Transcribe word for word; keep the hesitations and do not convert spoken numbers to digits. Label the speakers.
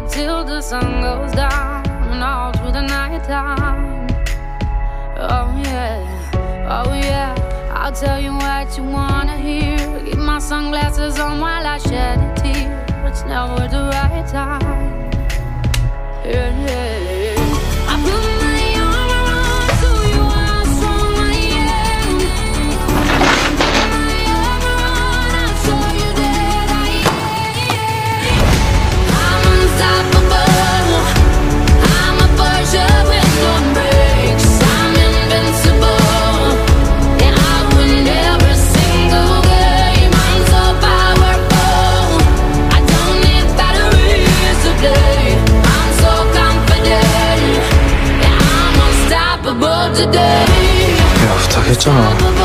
Speaker 1: till the sun goes down and all through the night time. Oh yeah, oh yeah, I'll tell you what you wanna hear. Keep my sunglasses on while I shed a tear. It's never the right time. Yeah, yeah, yeah. I put my arm around to you, how strong I am. I put my arm around, I'll show you that I am. I'm unstoppable. I'm a Porsche with no brakes. I'm invincible. Yeah, I win every single game. I'm so powerful. I don't need batteries to play. I'm so confident. Yeah, I'm unstoppable today.
Speaker 2: 내가 부탁했잖아.